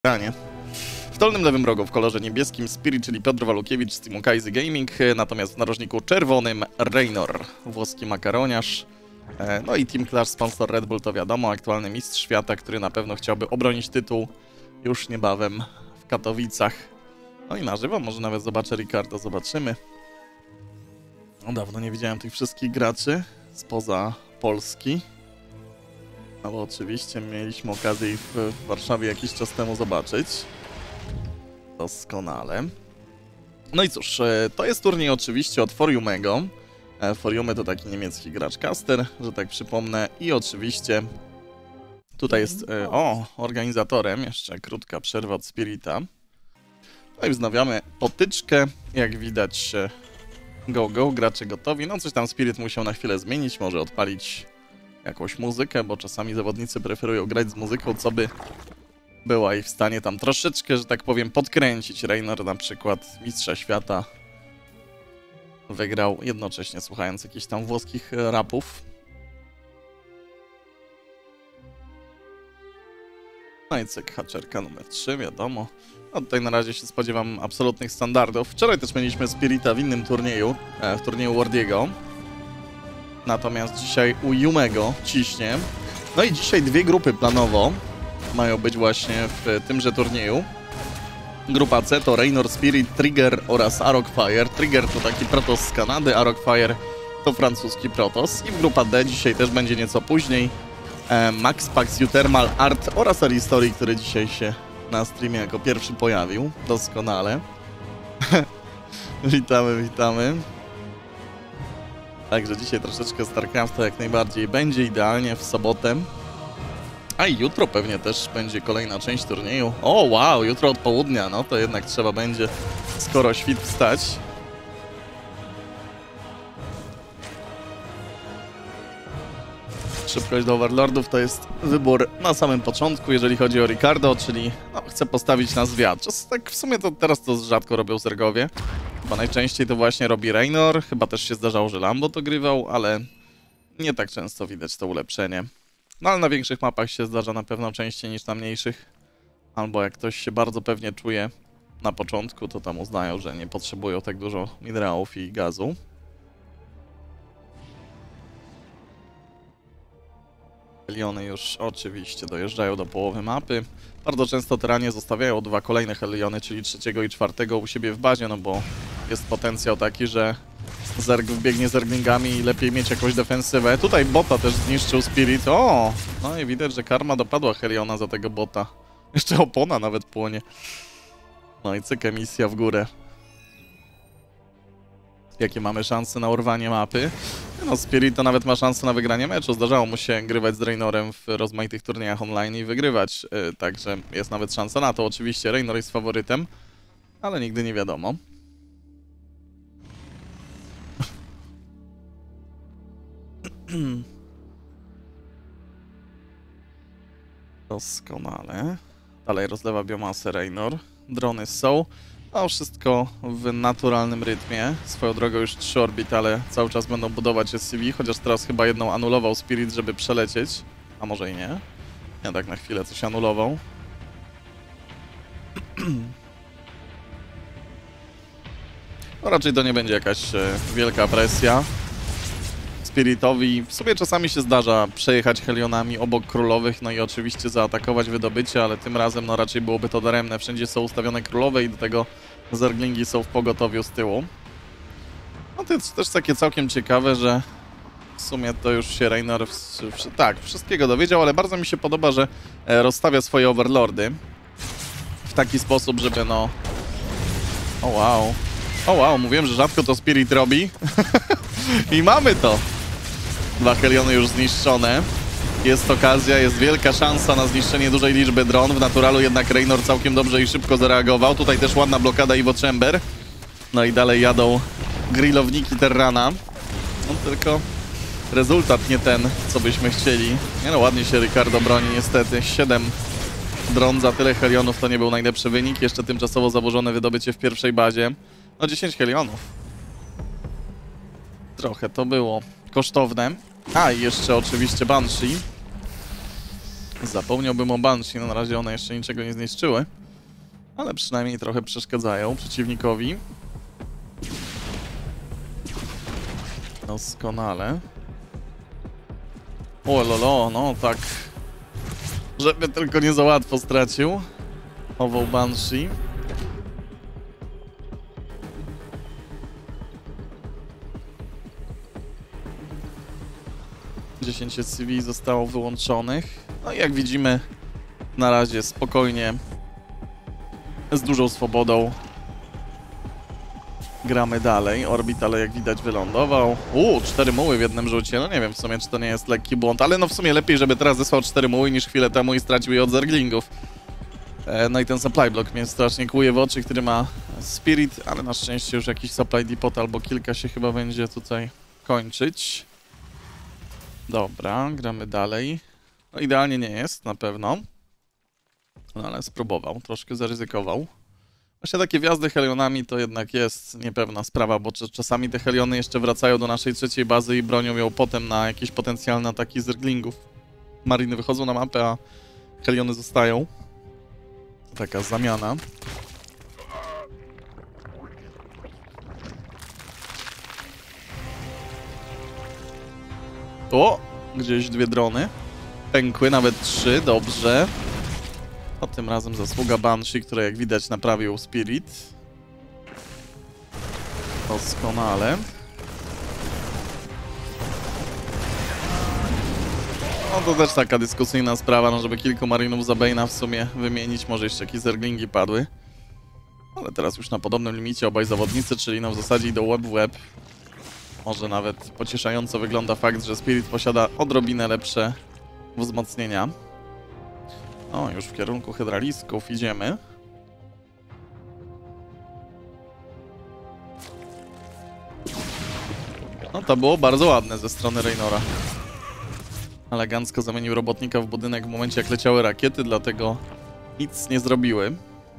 Granie. W dolnym lewym rogu w kolorze niebieskim Spirit, czyli Piotr Walukiewicz z teamu Kaizy Gaming, natomiast w narożniku czerwonym Raynor, włoski makaroniarz. No i Team Clash, sponsor Red Bull, to wiadomo, aktualny mistrz świata, który na pewno chciałby obronić tytuł już niebawem w Katowicach. No i na żywo, może nawet zobaczę Ricardo, zobaczymy. No dawno nie widziałem tych wszystkich graczy spoza Polski. No bo oczywiście mieliśmy okazję ich w Warszawie jakiś czas temu zobaczyć. Doskonale. No i cóż, to jest turniej oczywiście od Foriumego. Foriumy to taki niemiecki gracz caster, że tak przypomnę. I oczywiście tutaj jest, organizatorem, jeszcze krótka przerwa od Spirita. No i wznawiamy potyczkę, jak widać go, gracze gotowi. No coś tam Spirit musiał na chwilę zmienić, może odpalić jakąś muzykę, bo czasami zawodnicy preferują grać z muzyką, co by była ich w stanie tam troszeczkę, że tak powiem, podkręcić. Raynor na przykład mistrza świata wygrał jednocześnie słuchając jakichś tam włoskich rapów. No i cyk, haczerka numer 3, wiadomo. No tutaj na razie się spodziewam absolutnych standardów. Wczoraj też mieliśmy Spirita w innym turnieju, w turnieju Wardiego. Natomiast dzisiaj u Yumego ciśnie. No i dzisiaj dwie grupy planowo mają być właśnie w tymże turnieju. Grupa C to Raynor, Spirit, Trigger oraz Arocfire. Trigger to taki protos z Kanady, Arocfire to francuski protos. I grupa D dzisiaj też będzie nieco później. Max Pax, Utermal, Art oraz Aristory, który dzisiaj się na streamie jako pierwszy pojawił. Doskonale. Witamy, witamy. Także dzisiaj troszeczkę StarCrafta jak najbardziej będzie, idealnie w sobotę. A i jutro pewnie też będzie kolejna część turnieju. O wow, jutro od południa, no to jednak trzeba będzie skoro świt wstać. Szybkość do Overlordów to jest wybór na samym początku, jeżeli chodzi o Ricardo, czyli no, chcę postawić na zwiat. Tak w sumie to teraz to rzadko robią Zergowie. Bo najczęściej to właśnie robi Raynor. Chyba też się zdarzało, że Lambo to grywał, ale nie tak często widać to ulepszenie. No ale na większych mapach się zdarza na pewno częściej niż na mniejszych. Albo jak ktoś się bardzo pewnie czuje na początku, to tam uznają, że nie potrzebują tak dużo minerałów i gazu. Heliony już oczywiście dojeżdżają do połowy mapy. Bardzo często teranie zostawiają dwa kolejne Heliony, czyli trzeciego i czwartego u siebie w bazie, no bo jest potencjał taki, że Zerg wbiegnie zerglingami i lepiej mieć jakąś defensywę. Tutaj bota też zniszczył Spirit. O! No i widać, że karma dopadła Heliona za tego bota. Jeszcze opona nawet płonie. No i cyk, misja w górę. Jakie mamy szanse na urwanie mapy? No, Spirit to nawet ma szansę na wygranie meczu. Zdarzało mu się grywać z Raynorem w rozmaitych turniejach online i wygrywać. Także jest nawet szansa na to. Oczywiście Raynor jest faworytem, ale nigdy nie wiadomo. Doskonale. Dalej rozlewa biomasę Raynor. Drony są. A wszystko w naturalnym rytmie. Swoją drogą już 3 orbitale cały czas będą budować SCV, chociaż teraz chyba jedną anulował Spirit, żeby przelecieć. A może i nie. Ja tak na chwilę coś anulował. No raczej to nie będzie jakaś wielka presja. Spiritowi w sobie czasami się zdarza przejechać Helionami obok królowych, no i oczywiście zaatakować wydobycie, ale tym razem no raczej byłoby to daremne. Wszędzie są ustawione królowe i do tego zerglingi są w pogotowiu z tyłu. No to jest też takie całkiem ciekawe, że w sumie to już się Raynor wszystkiego dowiedział, ale bardzo mi się podoba, że rozstawia swoje overlordy w taki sposób, żeby no... O wow, mówiłem, że rzadko to Spirit robi. I mamy to! 2 Heliony już zniszczone. Jest okazja, jest wielka szansa na zniszczenie dużej liczby dron. W naturalu jednak Raynor całkiem dobrze i szybko zareagował. Tutaj też ładna blokada Evo Chamber. No i dalej jadą grillowniki Terrana. No tylko rezultat nie ten, co byśmy chcieli. Nie no, ładnie się Ricardo broni niestety. 7 dron za tyle Helionów to nie był najlepszy wynik. Jeszcze tymczasowo założone wydobycie w pierwszej bazie. No 10 Helionów. Trochę to było kosztowne. A i jeszcze oczywiście Banshee. Zapomniałbym o Banshee, no na razie one jeszcze niczego nie zniszczyły. Ale przynajmniej trochę przeszkadzają przeciwnikowi. Doskonale. O lolo, no tak. Żeby tylko nie za łatwo stracił. Ował Banshee. Dziesięć CV zostało wyłączonych. No i jak widzimy, na razie spokojnie, z dużą swobodą gramy dalej. Orbital, jak widać, wylądował. 4 muły w jednym rzucie. No nie wiem w sumie, czy to nie jest lekki błąd, ale no w sumie lepiej, żeby teraz zesłał 4 muły niż chwilę temu i stracił je od zerglingów. No i ten supply block mnie strasznie kłuje w oczy, który ma Spirit, ale na szczęście już jakiś supply depot albo kilka się chyba będzie tutaj kończyć. Dobra, gramy dalej. No idealnie nie jest, na pewno. No ale spróbował, troszkę zaryzykował. Właśnie takie wjazdy Helionami to jednak jest niepewna sprawa, bo czasami te Heliony jeszcze wracają do naszej trzeciej bazy i bronią ją potem na jakieś potencjalne ataki zerglingów. Mariny wychodzą na mapę, a Heliony zostają. Taka zamiana. O! Gdzieś 2 drony. Pękły, nawet 3, dobrze. A tym razem zasługa Banshee, która jak widać naprawił Spirit. Doskonale. No to też taka dyskusyjna sprawa, no żeby kilku marinów za Bane'a w sumie wymienić, może jeszcze jakieś zerglingi padły. Ale teraz już na podobnym limicie obaj zawodnicy, czyli no w zasadzie idą łeb w łeb. Może nawet pocieszająco wygląda fakt, że Spirit posiada odrobinę lepsze wzmocnienia. O, już w kierunku hydralisków idziemy. No to było bardzo ładne ze strony Raynora. Elegancko zamienił robotnika w budynek w momencie, jak leciały rakiety, dlatego nic nie zrobiły.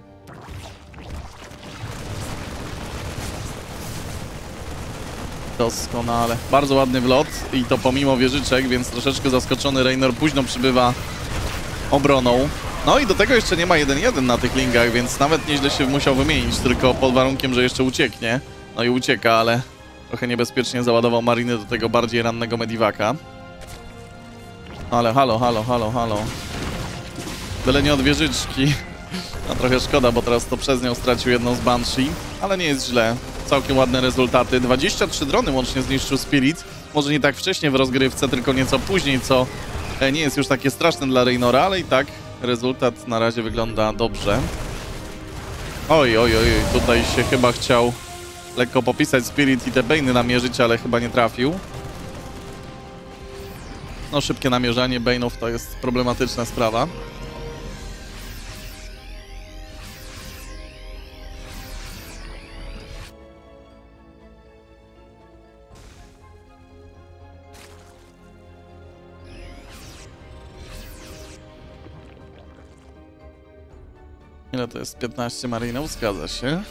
Doskonale. Bardzo ładny wlot i to pomimo wieżyczek, więc troszeczkę zaskoczony Raynor późno przybywa obroną. No i do tego jeszcze nie ma 1-1 na tych lingach, więc nawet nieźle się musiał wymienić, tylko pod warunkiem, że jeszcze ucieknie. No i ucieka, ale trochę niebezpiecznie załadował mariny do tego bardziej rannego Medivaka. Ale halo. Byle nie od wieżyczki. No trochę szkoda, bo teraz to przez nią stracił jedną z Banshee, ale nie jest źle. Całkiem ładne rezultaty. 23 drony łącznie zniszczył Spirit. Może nie tak wcześnie w rozgrywce, tylko nieco później, co nie jest już takie straszne dla Raynora, ale i tak rezultat na razie wygląda dobrze. Oj, tutaj się chyba chciał lekko popisać Spirit i te Bane'y namierzyć, ale chyba nie trafił. No szybkie namierzanie Bane'ów to jest problematyczna sprawa. Ile to jest? 15 marinów? Zgadza się.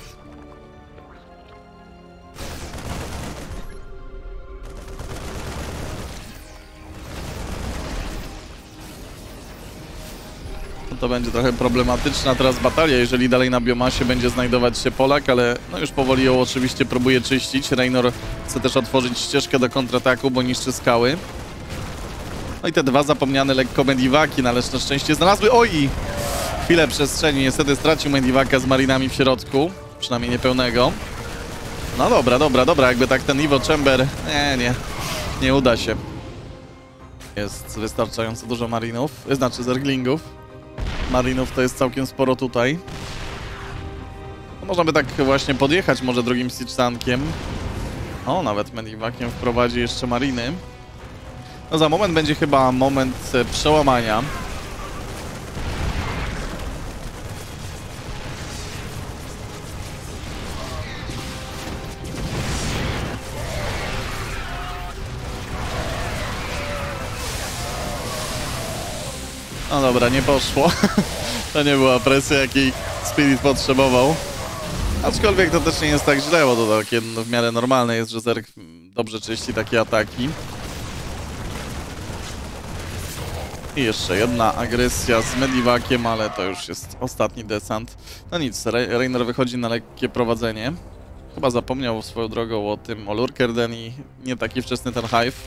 To będzie trochę problematyczna teraz batalia, jeżeli dalej na biomasie będzie znajdować się Polak, ale no już powoli ją oczywiście próbuje czyścić. Raynor chce też otworzyć ścieżkę do kontrataku, bo niszczy skały. No i te 2 zapomniane lekko Medivaki, no ależ na szczęście znalazły. Oj! Chwilę przestrzeni, niestety stracił Medivaka z marinami w środku, przynajmniej niepełnego. No dobra, jakby tak ten Evo Chamber, nie uda się. Jest wystarczająco dużo marinów, znaczy zerglingów. Marinów to jest całkiem sporo tutaj. No, można by tak właśnie podjechać może drugim siege tankiem. O, nawet Medivakiem wprowadzi jeszcze mariny. No za moment będzie chyba moment przełamania. No dobra, nie poszło. To nie była presja, jakiej Spirit potrzebował. Aczkolwiek to też nie jest tak źle, bo to takie w miarę normalne jest, że Zerg dobrze czyści takie ataki. I jeszcze jedna agresja z Medivakiem, ale to już jest ostatni desant. No nic, Reynor wychodzi na lekkie prowadzenie. Chyba zapomniał swoją drogą o tym, o Lurkerden i nie taki wczesny ten Hive.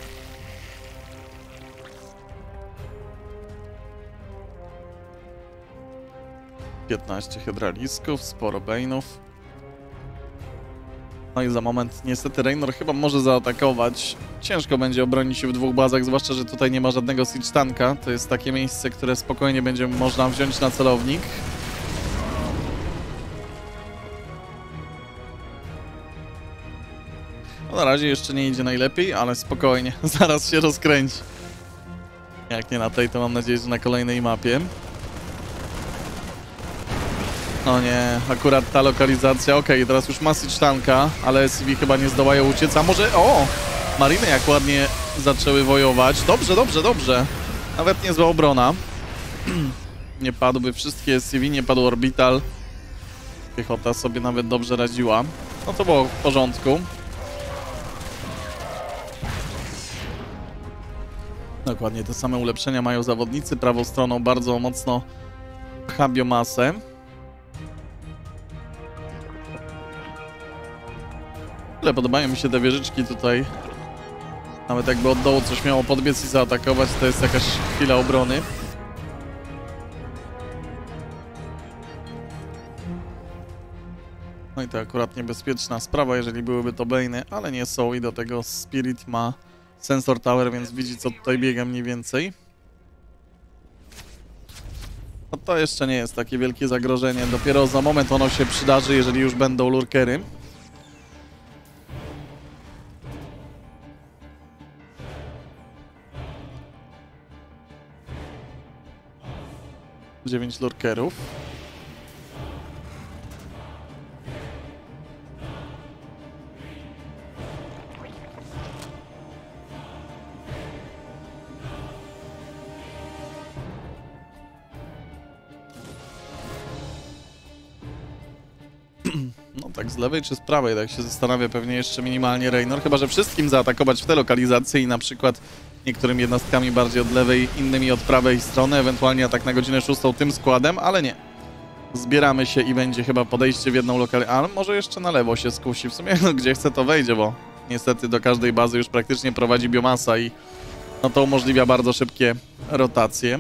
„15 hydralisków, sporo Bane'ów. No i za moment niestety Reynor chyba może zaatakować. Ciężko będzie obronić się w dwóch bazach, zwłaszcza, że tutaj nie ma żadnego siege tanka. To jest takie miejsce, które spokojnie będzie można wziąć na celownik. No na razie jeszcze nie idzie najlepiej, ale spokojnie, zaraz się rozkręci. Jak nie na tej, to mam nadzieję, że na kolejnej mapie. No nie, akurat ta lokalizacja, okej, teraz już ma siege tanka, ale SCV chyba nie zdołają uciec, a może... O! Mariny jak ładnie zaczęły wojować. Dobrze, dobrze, dobrze. Nawet niezła obrona. Nie padły wszystkie SCV, nie padł Orbital. Piechota sobie nawet dobrze radziła. No to było w porządku. Dokładnie te same ulepszenia mają zawodnicy. Prawą stroną bardzo mocno pcha biomasę. Ale podobają mi się te wieżyczki tutaj. Nawet jakby od dołu coś miało podbiec i zaatakować, to jest jakaś chwila obrony. No i to akurat niebezpieczna sprawa, jeżeli byłyby to Bane'y, ale nie są i do tego Spirit ma Sensor Tower, więc widzi, co tutaj biega mniej więcej. No to jeszcze nie jest takie wielkie zagrożenie, dopiero za moment ono się przydarzy, jeżeli już będą lurkery. Dziewięć lurkerów. No tak z lewej czy z prawej, tak się zastanawia pewnie jeszcze minimalnie Reynor, chyba że wszystkim zaatakować w te lokalizacje i na przykład niektórym jednostkami bardziej od lewej, innymi od prawej strony, ewentualnie atak na godzinę 6 tym składem, ale nie. Zbieramy się i będzie chyba podejście w jedną lokalizację, ale może jeszcze na lewo się skusi, w sumie no, gdzie chce to wejdzie, bo niestety do każdej bazy już praktycznie prowadzi biomasa i no to umożliwia bardzo szybkie rotacje.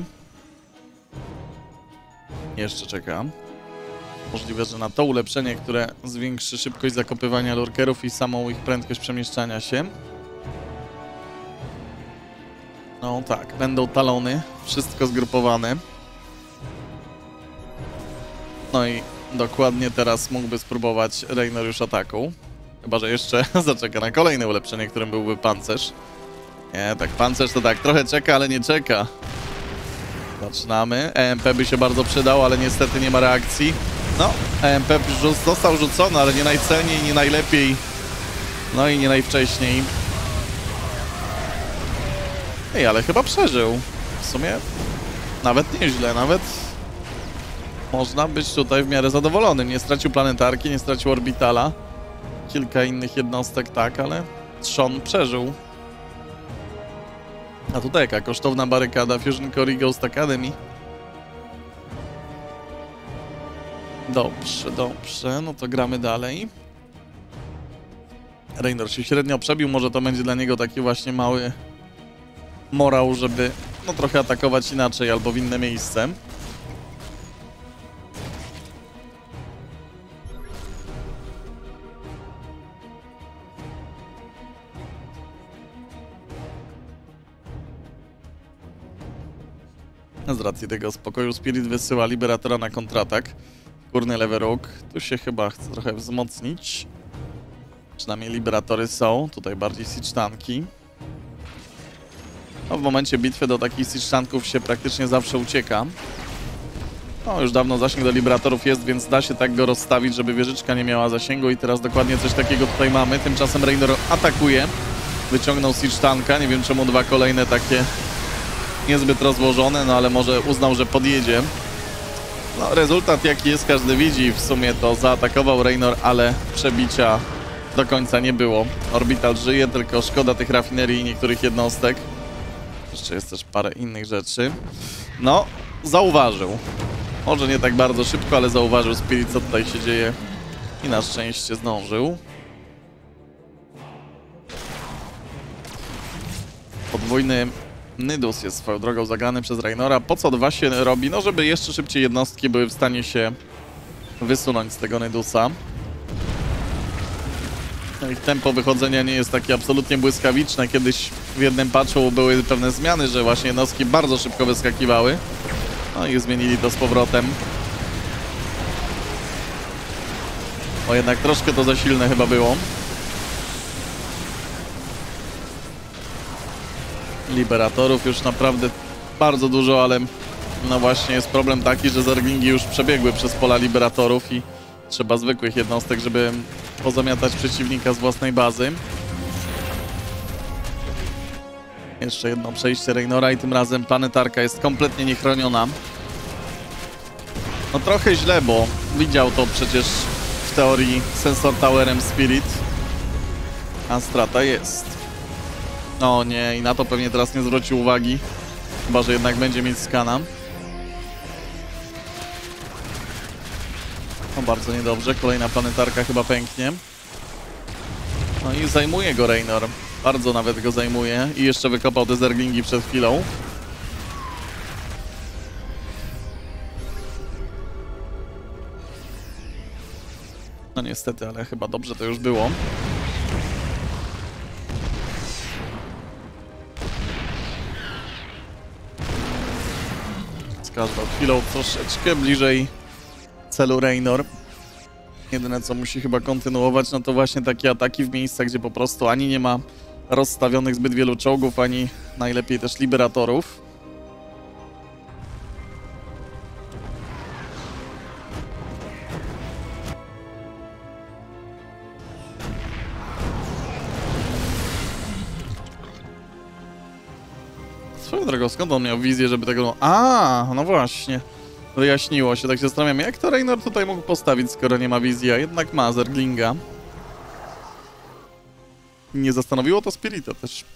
Jeszcze czekam. Możliwe, że na to ulepszenie, które zwiększy szybkość zakopywania lurkerów i samą ich prędkość przemieszczania się. No tak, będą talony, wszystko zgrupowane. No i dokładnie teraz mógłby spróbować Reynor już ataku. Chyba że jeszcze zaczeka na kolejne ulepszenie, którym byłby pancerz. Nie, tak pancerz to tak trochę czeka, ale nie czeka. Zaczynamy. EMP by się bardzo przydał, ale niestety nie ma reakcji. No, EMP został rzucony, ale nie najcelniej, nie najlepiej. No i nie najwcześniej. Ej, ale chyba przeżył. W sumie nawet nieźle, nawet można być tutaj w miarę zadowolonym. Nie stracił planetarki, nie stracił orbitala. Kilka innych jednostek tak, ale trzon przeżył. A tutaj jaka kosztowna barykada Fusion Core i Ghost Academy. Dobrze, dobrze, no to gramy dalej. Reynor się średnio przebił, może to będzie dla niego taki właśnie mały morał, żeby no trochę atakować inaczej albo w inne miejsce. Z racji tego spokoju Spirit wysyła Liberatora na kontratak. Górny lewy róg. Tu się chyba chce trochę wzmocnić. Przynajmniej Liberatory są. Tutaj bardziej siege tanki. No, w momencie bitwy do takich siege tanków się praktycznie zawsze ucieka. No, już dawno zasięg do Liberatorów jest, więc da się tak go rozstawić, żeby wieżyczka nie miała zasięgu i teraz dokładnie coś takiego tutaj mamy. Tymczasem Reynor atakuje. Wyciągnął siege tanka. Nie wiem czemu dwa kolejne takie niezbyt rozłożone, no ale może uznał, że podjedzie. No, rezultat jaki jest, każdy widzi. W sumie to zaatakował Reynor, ale przebicia do końca nie było. Orbital żyje, tylko szkoda tych rafinerii i niektórych jednostek. Jeszcze jest też parę innych rzeczy. No, zauważył. Może nie tak bardzo szybko, ale zauważył Spirit, co tutaj się dzieje. I na szczęście zdążył. Podwójny Nidus jest swoją drogą zagrany przez Raynora. Po co 2 się robi? No, żeby jeszcze szybciej jednostki były w stanie się wysunąć z tego Nidusa. No ich tempo wychodzenia nie jest takie absolutnie błyskawiczne. Kiedyś w jednym patchu były pewne zmiany, że właśnie jednostki bardzo szybko wyskakiwały. No i zmienili to z powrotem. O, jednak troszkę to za silne chyba było. Liberatorów już naprawdę bardzo dużo, ale no właśnie jest problem taki, że zerglingi już przebiegły przez pola liberatorów i trzeba zwykłych jednostek, żeby pozamiatać przeciwnika z własnej bazy. Jeszcze jedno przejście Raynora i tym razem planetarka jest kompletnie niechroniona. No trochę źle, bo widział to przecież w teorii Sensor Towerem Spirit, a strata jest. No nie, i na to pewnie teraz nie zwrócił uwagi, chyba że jednak będzie mieć skana. No bardzo niedobrze, kolejna planetarka chyba pęknie. No i zajmuje go Raynor, bardzo nawet go zajmuje i jeszcze wykopał te zerglingi przed chwilą. No niestety, ale chyba dobrze to już było. Z każdą chwilą troszeczkę bliżej celu Raynor. Jedyne co musi chyba kontynuować, no to właśnie takie ataki w miejscach, gdzie po prostu ani nie ma rozstawionych zbyt wielu czołgów, ani najlepiej też liberatorów. Swoją drogą, skąd on miał wizję, żeby tego... A, no właśnie. Wyjaśniło się, tak się zastanawiam, jak to Raynor tutaj mógł postawić, skoro nie ma wizji, a jednak ma zerglinga. Nie zastanowiło to Spirita też.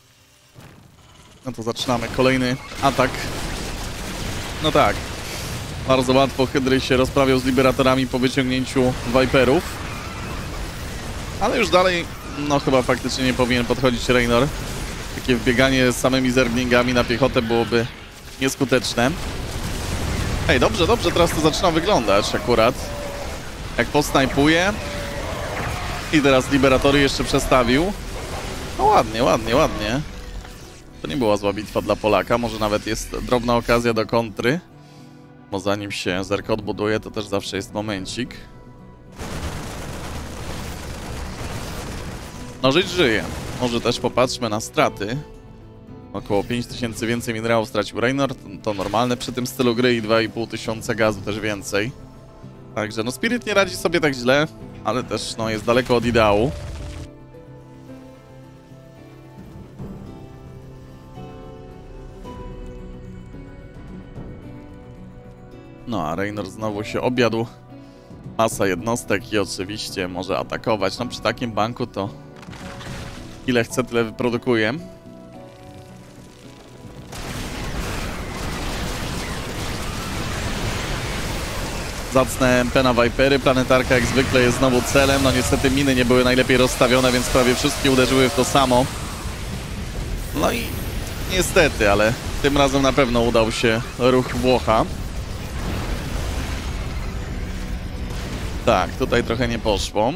No to zaczynamy. Kolejny atak. No tak. Bardzo łatwo Hydry się rozprawiał z liberatorami po wyciągnięciu Viperów. Ale już dalej, no chyba faktycznie nie powinien podchodzić Raynor. Takie wbieganie z samymi zerglingami na piechotę byłoby nieskuteczne. Ej, dobrze, dobrze, teraz to zaczyna wyglądać akurat. Jak posnajpuje. I teraz liberatory jeszcze przestawił. No ładnie, ładnie, ładnie. To nie była zła bitwa dla Polaka, może nawet jest drobna okazja do kontry. Bo zanim się zerk odbuduje, to też zawsze jest momencik. No żyć żyje. Może też popatrzmy na straty. Około 5000 więcej minerałów stracił Raynor, to normalne przy tym stylu gry i 2500 gazu też więcej. Także no Spirit nie radzi sobie tak źle, ale też no jest daleko od ideału. No a Raynor znowu się objadł. Masa jednostek i oczywiście może atakować. No przy takim banku to ile chce, tyle wyprodukuje. Zacne Pena Vipery, planetarka jak zwykle jest znowu celem. No niestety miny nie były najlepiej rozstawione, więc prawie wszystkie uderzyły w to samo. No i niestety, ale tym razem na pewno udał się ruch Włocha. Tak, tutaj trochę nie poszło.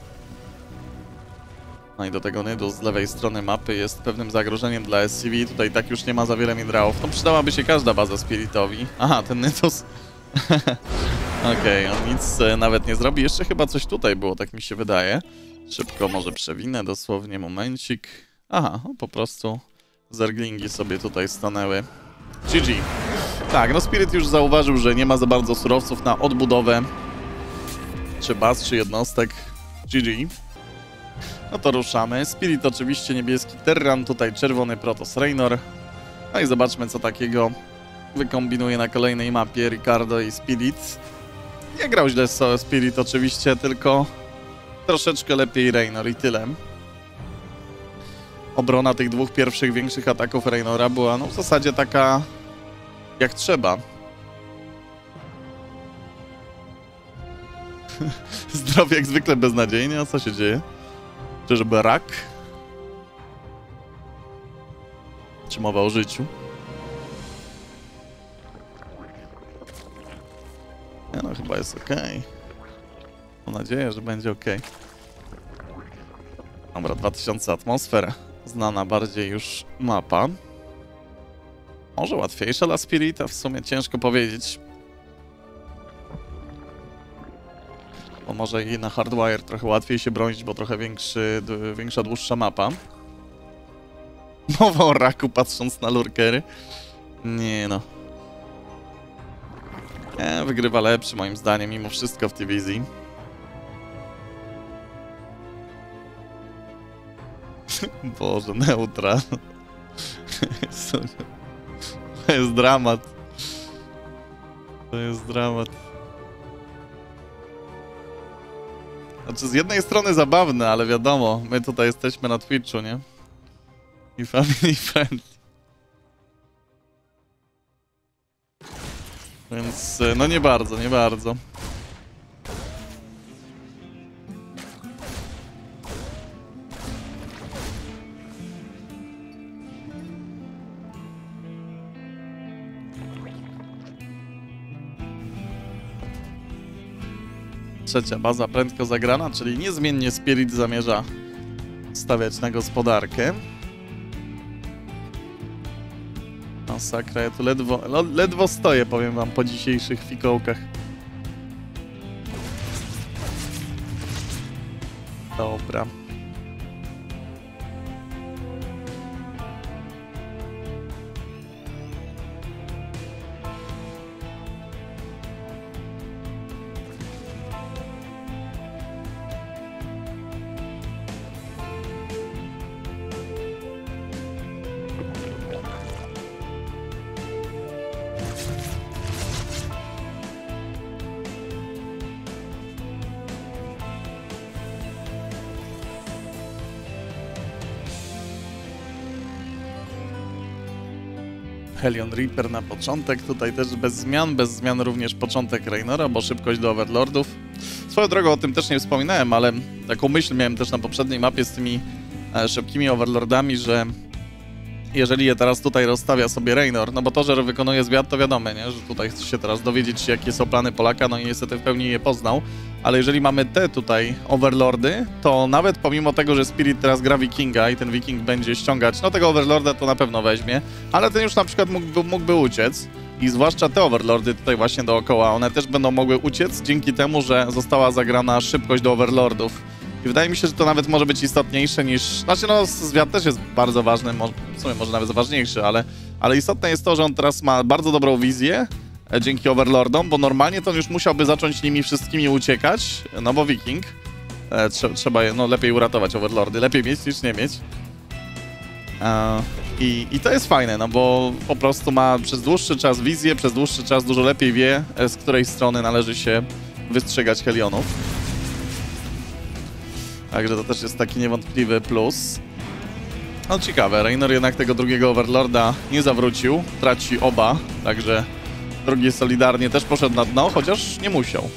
No i do tego Nidus z lewej strony mapy jest pewnym zagrożeniem dla SCV. Tutaj tak już nie ma za wiele minerałów. No przydałaby się każda baza Spiritowi. Aha, ten Nidus... Okej, on nic nawet nie zrobi. Jeszcze chyba coś tutaj było, tak mi się wydaje. Szybko może przewinę, dosłownie momencik. Aha, no po prostu zerglingi sobie tutaj stanęły. GG. Tak, no Spirit już zauważył, że nie ma za bardzo surowców na odbudowę czy baz, czy jednostek. GG. No to ruszamy. Spirit oczywiście niebieski Terran, tutaj czerwony Protoss Raynor. No i zobaczmy, co takiego wykombinuje na kolejnej mapie Ricardo i Spirit. Nie grał źle Spirit oczywiście, tylko troszeczkę lepiej Raynor i tyle. obrona tych dwóch pierwszych większych ataków Raynora była no w zasadzie taka jak trzeba. Zdrowie jak zwykle beznadziejnie, a co się dzieje? Czyżby rak? Czy mowa o życiu? Nie no, chyba jest okej. Mam nadzieję, że będzie okej. Dobra, 2000 atmosfer. Znana bardziej już mapa. Może łatwiejsza dla Spirita? W sumie ciężko powiedzieć. Bo może i na Hardwire trochę łatwiej się bronić, bo trochę większa, dłuższa mapa. Mowa o raku, patrząc na lurkery. Nie no. Wygrywa lepszy moim zdaniem, mimo wszystko w tej wizji. Boże, neutral. To jest dramat. To jest dramat. Znaczy z jednej strony zabawne, ale wiadomo, my tutaj jesteśmy na Twitchu, nie? I family friend. Więc no nie bardzo, nie bardzo. Trzecia baza prędko zagrana, czyli niezmiennie Spirit zamierza stawiać na gospodarkę. Masakra, ja tu ledwo stoję, powiem wam, po dzisiejszych fikołkach. Dobra. Hellion Reaper na początek, tutaj też bez zmian również początek Raynora, bo szybkość do Overlordów. Swoją drogą o tym też nie wspominałem, ale taką myśl miałem też na poprzedniej mapie z tymi szybkimi Overlordami, że jeżeli je teraz tutaj rozstawia sobie Raynor, no bo to, że wykonuje zwiat, to wiadomo, nie? Że tutaj chce się teraz dowiedzieć, jakie są plany Polaka, no i niestety w pełni je poznał, ale jeżeli mamy te tutaj Overlordy, to nawet pomimo tego, że Spirit teraz gra Wikinga i ten Wiking będzie ściągać, no tego Overlorda to na pewno weźmie, ale ten już na przykład mógłby uciec i zwłaszcza te Overlordy tutaj właśnie dookoła, one też będą mogły uciec dzięki temu, że została zagrana szybkość do Overlordów. I wydaje mi się, że to nawet może być istotniejsze niż... Znaczy no, zwiat też jest bardzo ważny, w sumie może nawet ważniejszy, ale istotne jest to, że on teraz ma bardzo dobrą wizję dzięki Overlordom, bo normalnie to on już musiałby zacząć nimi wszystkimi uciekać, no bo Wiking. Trzeba no, lepiej uratować Overlordy, lepiej mieć niż nie mieć. I to jest fajne, no bo po prostu ma przez dłuższy czas wizję, przez dłuższy czas dużo lepiej wie, z której strony należy się wystrzegać Hellionów. Także to też jest taki niewątpliwy plus. No ciekawe, Raynor jednak tego drugiego Overlorda nie zawrócił, traci oba, także drugi solidarnie też poszedł na dno, chociaż nie musiał.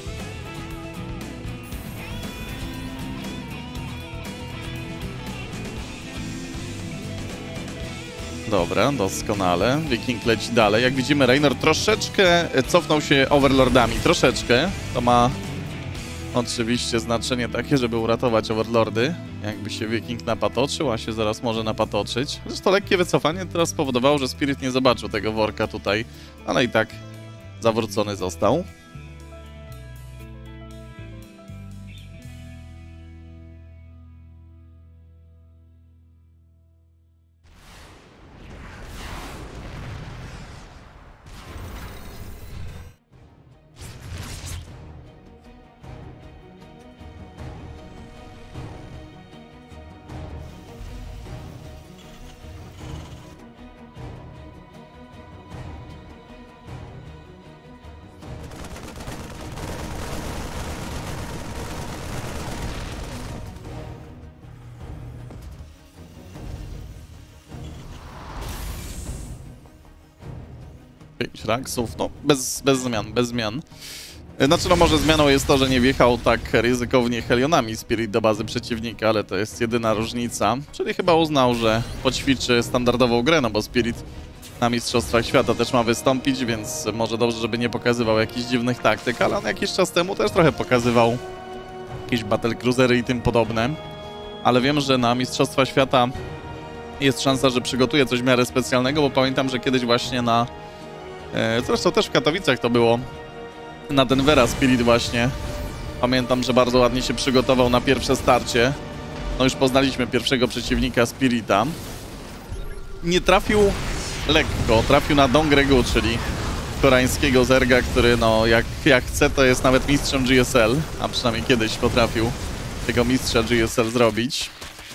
Dobra, doskonale. Wiking leci dalej. Jak widzimy, Raynor troszeczkę cofnął się Overlordami, troszeczkę. To ma oczywiście znaczenie takie, żeby uratować Overlordy. Jakby się Wiking napatoczył, a się zaraz może napatoczyć. Zresztą lekkie wycofanie teraz spowodowało, że Spirit nie zobaczył tego worka tutaj, ale i tak zawrócony został. 5 raksów, no bez zmian. Znaczy no może zmianą jest to, że nie wjechał tak ryzykownie Helionami Spirit do bazy przeciwnika, ale to jest jedyna różnica. Czyli chyba uznał, że poćwiczy standardową grę, no bo Spirit na Mistrzostwach Świata też ma wystąpić, więc może dobrze, żeby nie pokazywał jakichś dziwnych taktyk, ale on jakiś czas temu też trochę pokazywał jakieś battlecruisery i tym podobne. Ale wiem, że na Mistrzostwa Świata jest szansa, że przygotuje coś w miarę specjalnego, bo pamiętam, że kiedyś właśnie na... Zresztą też w Katowicach to było. Na Denvera Spirit właśnie. Pamiętam, że bardzo ładnie się przygotował na pierwsze starcie. No już poznaliśmy pierwszego przeciwnika Spirita. Nie trafił lekko, trafił na Dongregu, czyli koreańskiego zerga, który no jak chce, to jest nawet mistrzem GSL, a przynajmniej kiedyś potrafił tego mistrza GSL zrobić.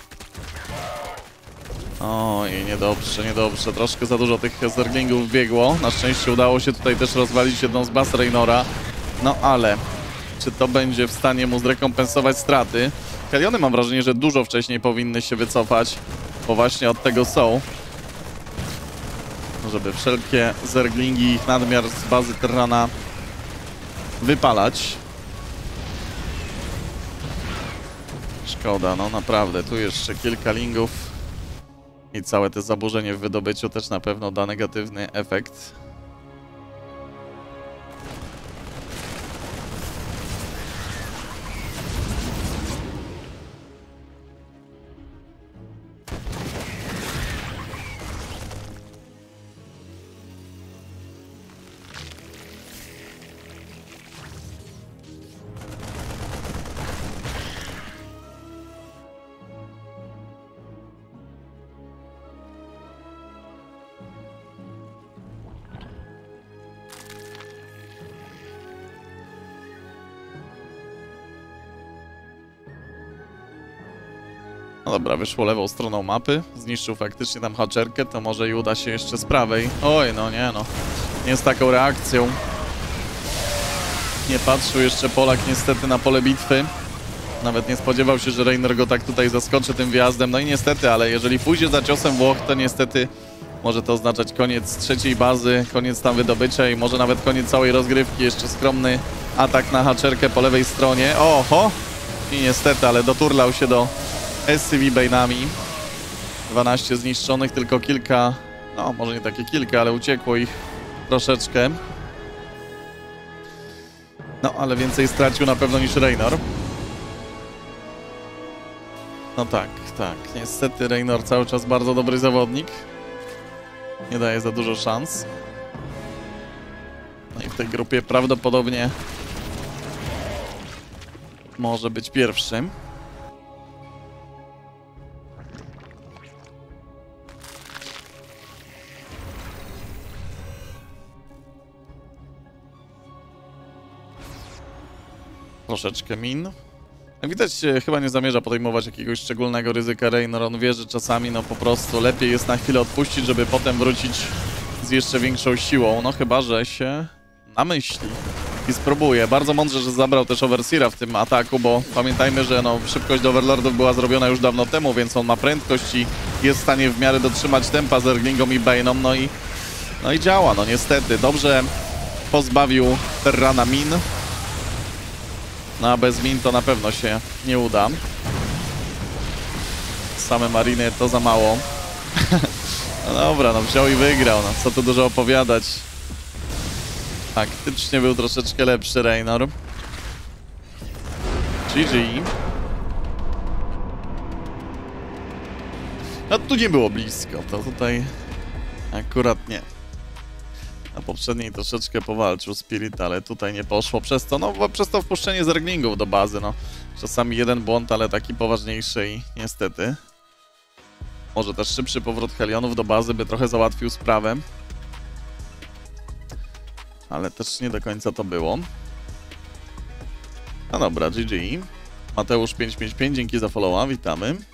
Oj, niedobrze. Troszkę za dużo tych zerglingów biegło. Na szczęście udało się tutaj też rozwalić jedną z baz Raynora. No ale czy to będzie w stanie mu zrekompensować straty? Heliony mam wrażenie, że dużo wcześniej powinny się wycofać, bo właśnie od tego są. Żeby wszelkie zerglingi i ich nadmiar z bazy Terrana wypalać. Szkoda, no naprawdę. Tu jeszcze kilka lingów. I całe to zaburzenie w wydobyciu też na pewno da negatywny efekt. No dobra, wyszło lewą stroną mapy, zniszczył faktycznie tam haczerkę, to może i uda się jeszcze z prawej. Oj, no nie z taką reakcją. Nie patrzył jeszcze Polak niestety na pole bitwy. Nawet nie spodziewał się, że Raynor go tak tutaj zaskoczy tym wjazdem. No i niestety, ale jeżeli pójdzie za ciosem Włoch, to niestety może to oznaczać koniec trzeciej bazy, koniec tam wydobycia i może nawet koniec całej rozgrywki. Jeszcze skromny atak na haczerkę po lewej stronie. Oho! I niestety, ale doturlał się do SCV Bane'ami. 12 zniszczonych, tylko kilka, no może nie takie kilka, ale uciekło ich troszeczkę. No, ale więcej stracił na pewno niż Raynor. No tak. Niestety Raynor cały czas bardzo dobry zawodnik. Nie daje za dużo szans. No i w tej grupie prawdopodobnie może być pierwszym. Troszeczkę min. Jak widać, chyba nie zamierza podejmować jakiegoś szczególnego ryzyka Raynor. On wie, że czasami no po prostu lepiej jest na chwilę odpuścić, żeby potem wrócić z jeszcze większą siłą. No chyba, że się namyśli i spróbuje. Bardzo mądrze, że zabrał też Overseera w tym ataku, bo pamiętajmy, że no szybkość do Overlordów była zrobiona już dawno temu, więc on ma prędkość i jest w stanie w miarę dotrzymać tempa z Zerglingom i Bane'om. No i działa, no niestety. Dobrze pozbawił Terrana min. No a bez min to na pewno się nie uda. Same mariny to za mało. No dobra, no wziął i wygrał, no co tu dużo opowiadać. Faktycznie był troszeczkę lepszy Raynor. GG. No tu nie było blisko, to tutaj akurat nie. Na poprzedniej troszeczkę powalczył Spirit, ale tutaj nie poszło przez to, no przez to wpuszczenie zerglingów do bazy, no. Czasami jeden błąd, ale taki poważniejszy i niestety. Może też szybszy powrót Helionów do bazy by trochę załatwił sprawę. Ale też nie do końca to było. No dobra, GG. Mateusz 555, dzięki za followa, witamy.